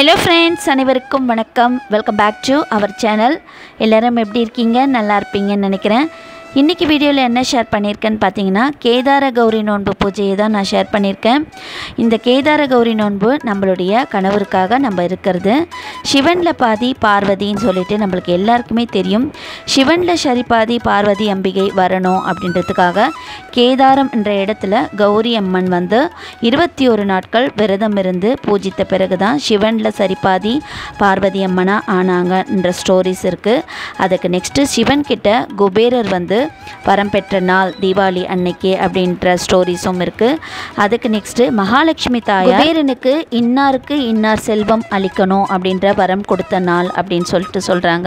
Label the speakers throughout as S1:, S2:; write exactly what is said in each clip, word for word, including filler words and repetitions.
S1: Hello friends, அனைவருக்கும் வணக்கம். Welcome back to our channel. எல்லாரும் எப்படி இருக்கீங்க? நல்லா இருப்பீங்கன்னு நினைக்கிறேன். இன்னைக்கு வீடியோவில் என்ன ஷேர் பண்ணியிருக்கேன்னு பார்த்தீங்கன்னா கேதார கௌரி நோன்பு பூஜையை தான் நான் ஷேர் பண்ணியிருக்கேன். இந்த கேதார கௌரி நோன்பு நம்மளுடைய கணவருக்காக நம்ம இருக்கிறது. சிவனில் பாதி பார்வதின்னு சொல்லிட்டு நம்மளுக்கு எல்லாருக்குமே தெரியும். சிவனில் சரி பாதி பார்வதி அம்பிகை வரணும் அப்படின்றதுக்காக கேதாரம் என்ற இடத்துல கௌரி அம்மன் வந்து இருபத்தி ஒரு நாட்கள் விரதம் இருந்து பூஜித்த பிறகு தான் சிவனில் சரிபாதி பார்வதி அம்மனாக ஆனாங்கன்ற ஸ்டோரிஸ் இருக்குது. அதுக்கு நெக்ஸ்ட்டு சிவன்கிட்ட குபேரர் வந்து வரம் பெற்ற நாள் தீபாவளி அன்னைக்கு அப்படின்ற ஸ்டோரிஸும் இருக்குது. அதுக்கு நெக்ஸ்ட்டு மகாலட்சுமி தாயார் குபேரனுக்கு இன்னாருக்கு இன்னார் செல்வம் அளிக்கணும் அப்படின்ற வரம் கொடுத்த நாள் அப்படின்னு சொல்லிட்டு சொல்கிறாங்க.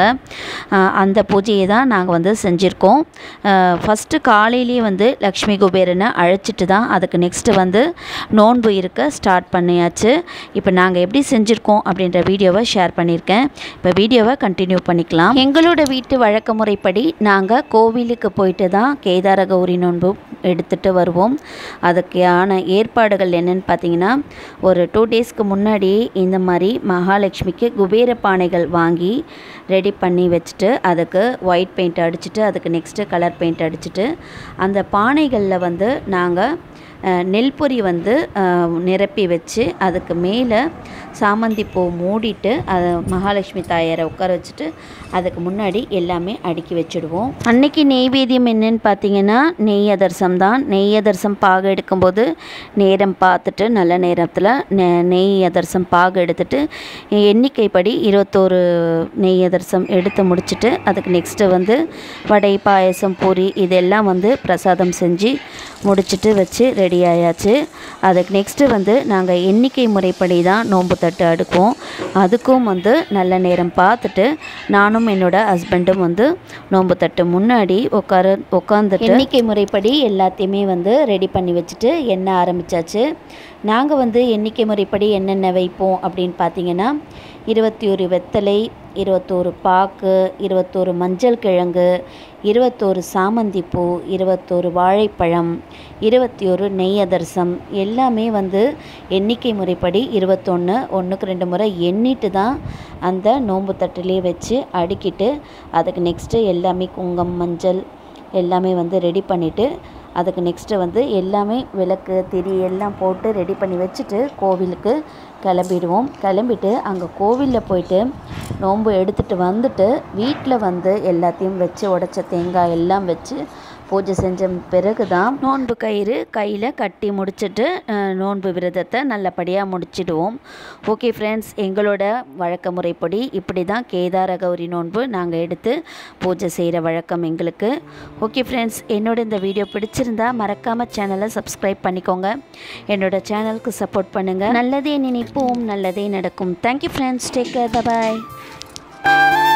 S1: அந்த பூஜையை தான் நாங்கள் வந்து செஞ்சுருக்கோம். ஃபஸ்ட்டு காலையிலேயே வந்து லக்ஷ்மி குபேரனை அழைச்சிட்டு தான் அதுக்கு நெக்ஸ்ட்டு வந்து நோன்பு இருக்க ஸ்டார்ட் பண்ணியாச்சு. இப்போ நாங்கள் எப்படி செஞ்சுருக்கோம் அப்படின்ற வீடியோவை ஷேர் பண்ணியிருக்கேன். இப்போ வீடியோவை கண்டினியூ பண்ணிக்கலாம். எங்களோட வீட்டு வழக்க முறைப்படி நாங்கள் கோவிலுக்கு போயிட்டு தான் கேதார கௌரி நோன்பு எடுத்துகிட்டு வருவோம். அதுக்கான ஏற்பாடுகள் என்னென்னு பார்த்தீங்கன்னா, ஒரு டூ டேஸ்க்கு முன்னாடி இந்த மாதிரி மகாலட்சுமிக்கு குபேர பானைகள் வாங்கி ரெடி பண்ணி வச்சுட்டு அதுக்கு ஒயிட் பெயிண்ட் அடிச்சுட்டு அதுக்கு நெக்ஸ்ட்டு கலர் பெயிண்ட் அடிச்சுட்டு அந்த பானைகளில் வந்து நாங்கள் நெல் பொரி வந்து நிரப்பி வச்சு அதுக்கு மேலே சாமந்தி பூ மூடிட்டு அதை மகாலட்சுமி தாயாரை உட்கார வச்சுட்டு அதுக்கு முன்னாடி எல்லாமே அடுக்கி வச்சுடுவோம். அன்னைக்கு நெய்வேத்தியம் என்னன்னு பார்த்தீங்கன்னா நெய் அதிரசம் தான். நெய் அதிரசம் பாகு எடுக்கும்போது நேரம் பார்த்துட்டு நல்ல நேரத்தில் நெய் அதிரசம் பாகு எடுத்துட்டு எண்ணிக்கைப்படி இருபத்தோரு நெய் அதிரசம் எடுத்து முடிச்சுட்டு அதுக்கு நெக்ஸ்ட்டு வந்து வடை பாயசம் பூரி இதெல்லாம் வந்து பிரசாதம் செஞ்சு முடிச்சுட்டு வச்சு ரெடி ஆயாச்சு. அதுக்கு நெக்ஸ்ட்டு வந்து நாங்கள் எண்ணிக்கை முறைப்படி தான் நோன்பு தட்டு அடுக்குவோம். அதுக்கும் வந்து நல்ல நேரம் பார்த்துட்டு நானும் என்னோட ஹஸ்பண்டும் வந்து நோன்பு தட்டு முன்னாடி உட்கார உட்காந்துட்டு எண்ணிக்கை முறைப்படி எல்லாத்தையுமே வந்து ரெடி பண்ணி வச்சுட்டு எண்ண ஆரம்பித்தாச்சு. நாங்கள் வந்து எண்ணிக்கை முறைப்படி என்னென்ன வைப்போம் அப்படின்னு பார்த்தீங்கன்னா, இருபத்தி ஒரு வெத்தலை, இருபத்தோரு பாக்கு, இருபத்தோரு மஞ்சள் கிழங்கு, இருபத்தோரு சாமந்தி பூ, இருபத்தோரு வாழைப்பழம், இருபத்தி ஒரு நெய் அதிரசம் எல்லாமே வந்து எண்ணிக்கை முறைப்படி இருபத்தொன்று ஒன்றுக்கு ரெண்டு முறை எண்ணிட்டு தான் அந்த நோன்பு தட்டிலே வச்சு அடுக்கிட்டு அதுக்கு நெக்ஸ்ட்டு எல்லாமே குங்குமம் மஞ்சள் எல்லாமே வந்து ரெடி பண்ணிவிட்டு அதுக்கு நெக்ஸ்ட்டு வந்து எல்லாமே விளக்கு திரி எல்லாம் போட்டு ரெடி பண்ணி வச்சுட்டு கோவிலுக்கு கிளம்பிடுவோம். கிளம்பிட்டு அங்கே கோவிலில் போயிட்டு நோன்பு எடுத்துகிட்டு வந்துட்டு வீட்டில் வந்து எல்லாத்தையும் வச்சு உடைச்ச தேங்காய் எல்லாம் வச்சு பூஜை செஞ்ச பிறகு தான் நோன்பு கயிறு கையில் கட்டி முடிச்சுட்டு நோன்பு விரதத்தை நல்லபடியாக முடிச்சிடுவோம். ஓகே ஃப்ரெண்ட்ஸ், எங்களோட வழக்க முறைப்படி இப்படி தான் கேதார கௌரி நோன்பு நாங்கள் எடுத்து பூஜை செய்கிற வழக்கம் எங்களுக்கு. ஓகே ஃப்ரெண்ட்ஸ், என்னோட இந்த வீடியோ பிடிச்சிருந்தா மறக்காமல் சேனலை சப்ஸ்கிரைப் பண்ணிக்கோங்க. என்னோட சேனலுக்கு சப்போர்ட் பண்ணுங்கள். நல்லதே நினைப்போம், நல்லதே நடக்கும். தேங்க்யூ ஃப்ரெண்ட்ஸ், டேக் கேர், பாய்.